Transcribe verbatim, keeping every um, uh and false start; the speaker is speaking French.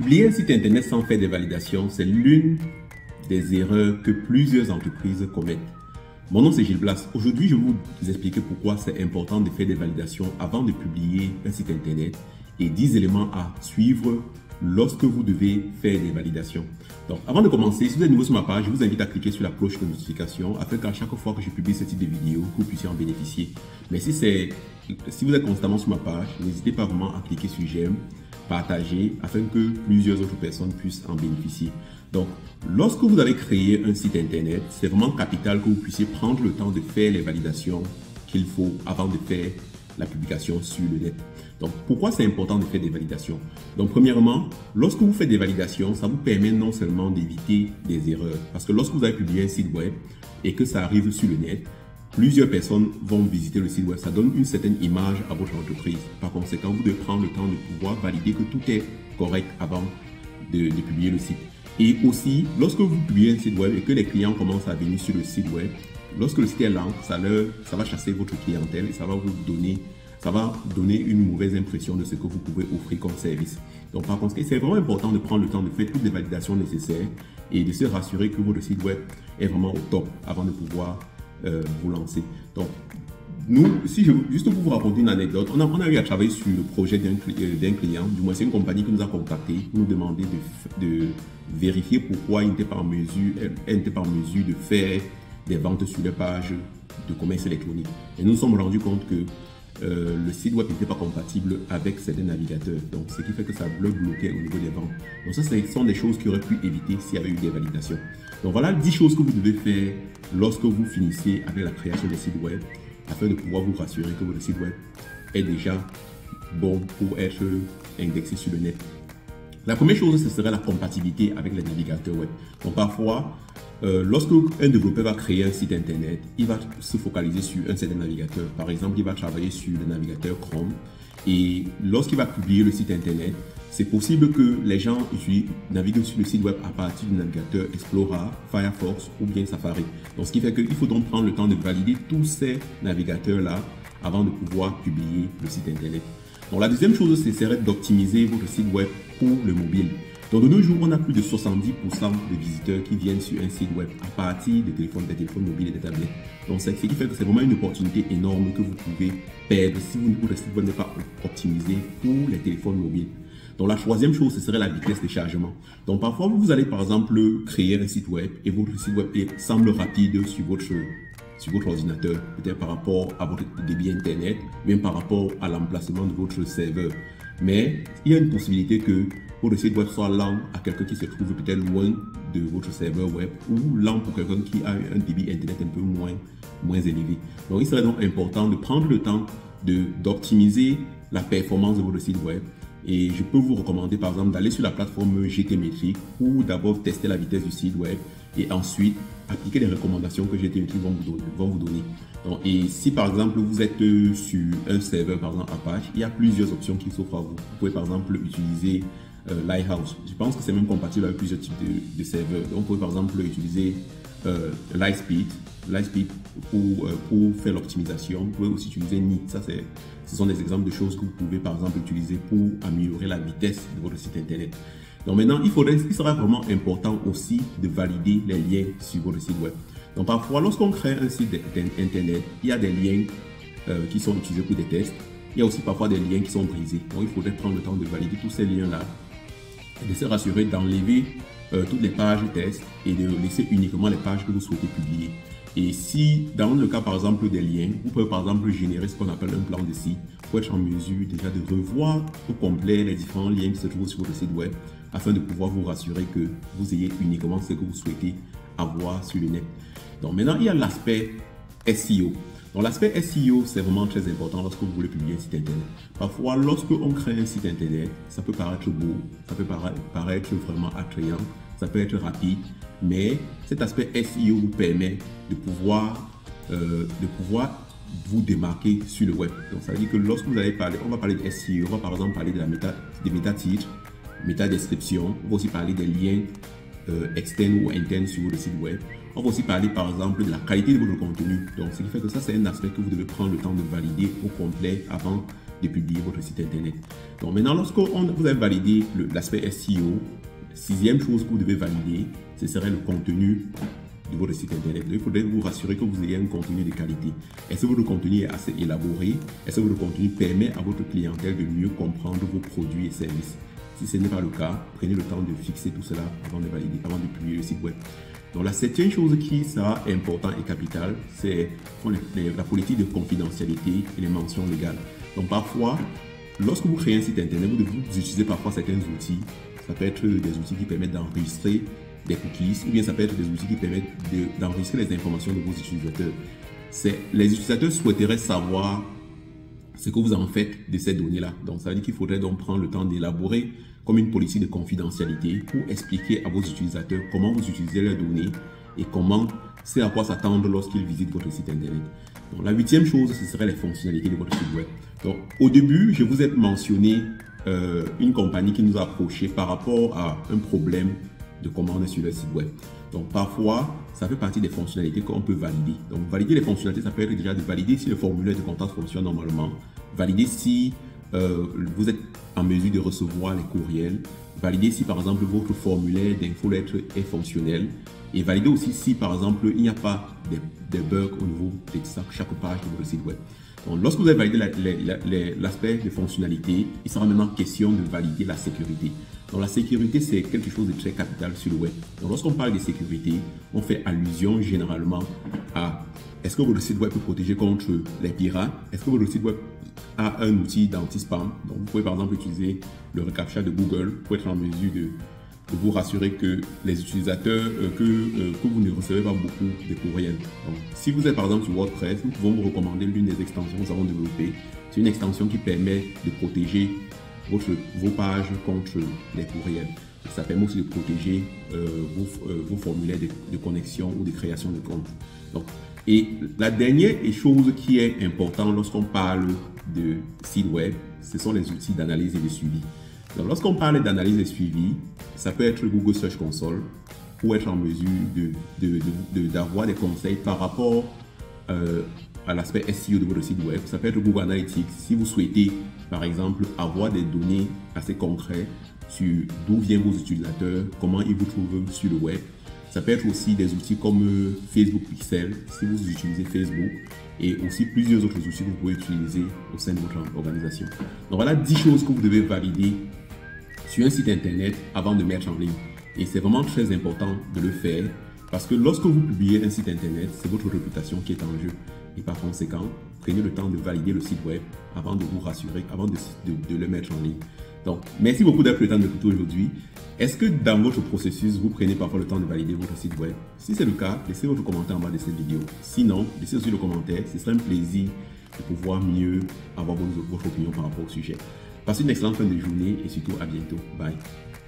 Publier un site internet sans faire des validations, c'est l'une des erreurs que plusieurs entreprises commettent. Mon nom c'est Gilles Blas. Aujourd'hui, je vais vous expliquer pourquoi c'est important de faire des validations avant de publier un site internet et dix éléments à suivre lorsque vous devez faire des validations. Donc, avant de commencer, si vous êtes nouveau sur ma page, je vous invite à cliquer sur la cloche de notification afin qu'à chaque fois que je publie ce type de vidéo, vous puissiez en bénéficier. Mais si, c'est, si vous êtes constamment sur ma page, n'hésitez pas vraiment à cliquer sur j'aime, partager afin que plusieurs autres personnes puissent en bénéficier. Donc, lorsque vous avez créé un site internet, c'est vraiment capital que vous puissiez prendre le temps de faire les validations qu'il faut avant de faire la publication sur le net. Donc, pourquoi c'est important de faire des validations? Donc, premièrement, lorsque vous faites des validations, ça vous permet non seulement d'éviter des erreurs. Parce que lorsque vous avez publié un site web et que ça arrive sur le net, plusieurs personnes vont visiter le site web. Ça donne une certaine image à votre entreprise. Par conséquent, vous devez prendre le temps de pouvoir valider que tout est correct avant de, de publier le site. Et aussi, lorsque vous publiez un site web et que les clients commencent à venir sur le site web, lorsque le site est lent, ça, leur, ça va chasser votre clientèle et ça va vous donner, ça va donner une mauvaise impression de ce que vous pouvez offrir comme service. Donc, par conséquent, c'est vraiment important de prendre le temps de faire toutes les validations nécessaires et de se rassurer que votre site web est vraiment au top avant de pouvoir euh, vous lancer. Donc, nous, si je, juste pour vous raconter une anecdote, on a, on a eu à travailler sur le projet d'un d'un client, du moins c'est une compagnie qui nous a contacté pour nous demander de, de vérifier pourquoi il n'était pas en mesure, elle, elle n'était pas en mesure de faire des ventes sur les pages de commerce électronique. Et nous nous sommes rendus compte que euh, le site web n'était pas compatible avec certains navigateurs. Donc, ce qui fait que ça le bloquait au niveau des ventes. Donc, ça, ce sont des choses qui auraient pu éviter s'il y avait eu des validations. Donc, voilà dix choses que vous devez faire lorsque vous finissez avec la création des sites web afin de pouvoir vous rassurer que votre site web est déjà bon pour être indexé sur le net. La première chose, ce serait la compatibilité avec les navigateurs web. Donc parfois, euh, lorsque un développeur va créer un site internet, il va se focaliser sur un certain navigateur. Par exemple, il va travailler sur le navigateur Chrome et lorsqu'il va publier le site internet, c'est possible que les gens naviguent sur le site web à partir du navigateur Explorer, Firefox ou bien Safari. Donc, ce qui fait qu'il faut donc prendre le temps de valider tous ces navigateurs-là avant de pouvoir publier le site internet. Donc, la deuxième chose, ce serait d'optimiser votre site web pour le mobile. Donc, de nos jours, on a plus de soixante-dix pour cent de visiteurs qui viennent sur un site web à partir des téléphones, des téléphones mobiles et des tablettes. Donc, ce qui fait que c'est vraiment une opportunité énorme que vous pouvez perdre si votre site web n'est pas optimisé pour les téléphones mobiles. Donc, la troisième chose, ce serait la vitesse de chargement. Donc, parfois, vous allez par exemple créer un site web et votre site web semble rapide sur votre, sur votre ordinateur, peut-être par rapport à votre débit Internet, même par rapport à l'emplacement de votre serveur. Mais il y a une possibilité que votre site web soit lent à quelqu'un qui se trouve peut-être loin de votre serveur web ou lent pour quelqu'un qui a un débit Internet un peu moins, moins élevé. Donc, il serait donc important de prendre le temps d'optimiser la performance de votre site web. Et je peux vous recommander par exemple d'aller sur la plateforme G T Metrics pour d'abord tester la vitesse du site web et ensuite appliquer les recommandations que G T Metrics vont vous donner. Vont vous donner. Donc, et si par exemple vous êtes sur un serveur par exemple Apache, il y a plusieurs options qui s'offrent à vous. Vous pouvez par exemple utiliser euh, Lighthouse. Je pense que c'est même compatible avec plusieurs types de, de serveurs. Donc, vous pouvez par exemple utiliser euh, Lightspeed. Lightspeed pour, euh, pour faire l'optimisation. Vous pouvez aussi utiliser Neat. Ça, c'est, ce sont des exemples de choses que vous pouvez par exemple utiliser pour améliorer la vitesse de votre site internet. Donc maintenant, il, faudrait, il sera vraiment important aussi de valider les liens sur votre site web. Donc parfois, lorsqu'on crée un site internet, il y a des liens euh, qui sont utilisés pour des tests. Il y a aussi parfois des liens qui sont brisés. Donc il faudrait prendre le temps de valider tous ces liens-là et de se rassurer d'enlever euh, toutes les pages tests et de laisser uniquement les pages que vous souhaitez publier. Et si, dans le cas par exemple des liens, vous pouvez par exemple générer ce qu'on appelle un plan de site pour être en mesure déjà de revoir au complet les différents liens qui se trouvent sur votre site web afin de pouvoir vous rassurer que vous ayez uniquement ce que vous souhaitez avoir sur le net. Donc maintenant, il y a l'aspect S E O. Donc l'aspect S E O, c'est vraiment très important lorsque vous voulez publier un site internet. Parfois, lorsque on crée un site internet, ça peut paraître beau, ça peut paraître vraiment attrayant, ça peut être rapide, mais cet aspect S E O vous permet de pouvoir, euh, de pouvoir vous démarquer sur le web. Donc ça veut dire que lorsque vous allez parler, on va parler de S E O, on va par exemple parler de la méta, des méta-titres, méta-description, on va aussi parler des liens euh, externes ou internes sur le site web. On va aussi parler par exemple de la qualité de votre contenu. Donc, ce qui fait que ça, c'est un aspect que vous devez prendre le temps de valider au complet avant de publier votre site internet. Donc maintenant, lorsque on, vous avez validé l'aspect S E O, sixième chose que vous devez valider, ce serait le contenu de votre site internet. Donc, il faudrait vous rassurer que vous ayez un contenu de qualité. Est-ce que votre contenu est assez élaboré? Est-ce que votre contenu permet à votre clientèle de mieux comprendre vos produits et services? Si ce n'est pas le cas, prenez le temps de fixer tout cela avant de valider, avant de publier le site web. Donc la septième chose qui sera importante et capitale, c'est la politique de confidentialité et les mentions légales. Donc parfois, lorsque vous créez un site internet, vous, vous utilisez parfois certains outils. Ça peut être des outils qui permettent d'enregistrer des cookies, ou bien ça peut être des outils qui permettent d'enregistrer les informations de vos utilisateurs. Les utilisateurs souhaiteraient savoir ce que vous en faites de ces données-là. Donc ça veut dire qu'il faudrait donc prendre le temps d'élaborer comme une politique de confidentialité pour expliquer à vos utilisateurs comment vous utilisez leurs données et comment c'est à quoi s'attendre lorsqu'ils visitent votre site internet. Donc la huitième chose, ce serait les fonctionnalités de votre site web. Donc au début, je vous ai mentionné euh, une compagnie qui nous a approché par rapport à un problème de commande sur le site web. Donc parfois, ça fait partie des fonctionnalités qu'on peut valider. Donc valider les fonctionnalités, ça peut être déjà de valider si le formulaire de contact fonctionne normalement, valider si euh, vous êtes en mesure de recevoir les courriels, valider si par exemple votre formulaire d'infolettre est fonctionnel et valider aussi si par exemple il n'y a pas des, des bugs au niveau de chaque page de votre site web. Donc, lorsque vous avez validé l'aspect de fonctionnalité, il sera maintenant question de valider la sécurité. Donc la sécurité, c'est quelque chose de très capital sur le web. Donc lorsqu'on parle de sécurité, on fait allusion généralement à est-ce que votre site web peut protéger contre les pirates? Est-ce que votre site web a un outil d'anti-spam? Donc vous pouvez par exemple utiliser le reCAPTCHA de Google pour être en mesure de, de vous rassurer que les utilisateurs, euh, que, euh, que vous ne recevez pas beaucoup de courriels. Donc si vous êtes par exemple sur WordPress, nous pouvons vous recommander l'une des extensions que nous avons développées. C'est une extension qui permet de protéger Votre, vos pages contre les courriels. Ça permet aussi de protéger euh, vos, euh, vos formulaires de, de connexion ou de création de compte. Donc, et la dernière chose qui est importante lorsqu'on parle de site web, ce sont les outils d'analyse et de suivi. Donc, lorsqu'on parle d'analyse et de suivi, ça peut être Google Search Console pour être en mesure de, de, de, de, d'avoir des conseils par rapport euh, à l'aspect S E O de votre site web. Ça peut être Google Analytics si vous souhaitez par exemple avoir des données assez concrètes sur d'où viennent vos utilisateurs, comment ils vous trouvent sur le web. Ça peut être aussi des outils comme Facebook Pixel si vous utilisez Facebook et aussi plusieurs autres outils que vous pouvez utiliser au sein de votre organisation. Donc voilà dix choses que vous devez valider sur un site internet avant de mettre en ligne. Et c'est vraiment très important de le faire parce que lorsque vous publiez un site internet, c'est votre réputation qui est en jeu. Et par conséquent, prenez le temps de valider le site web avant de vous rassurer, avant de, de, de le mettre en ligne. Donc, merci beaucoup d'avoir pris le temps d'écouter aujourd'hui. Est-ce que dans votre processus, vous prenez parfois le temps de valider votre site web? Si c'est le cas, laissez votre commentaire en bas de cette vidéo. Sinon, laissez aussi le commentaire. Ce serait un plaisir de pouvoir mieux avoir votre, votre opinion par rapport au sujet. Passez une excellente fin de journée et surtout à bientôt. Bye.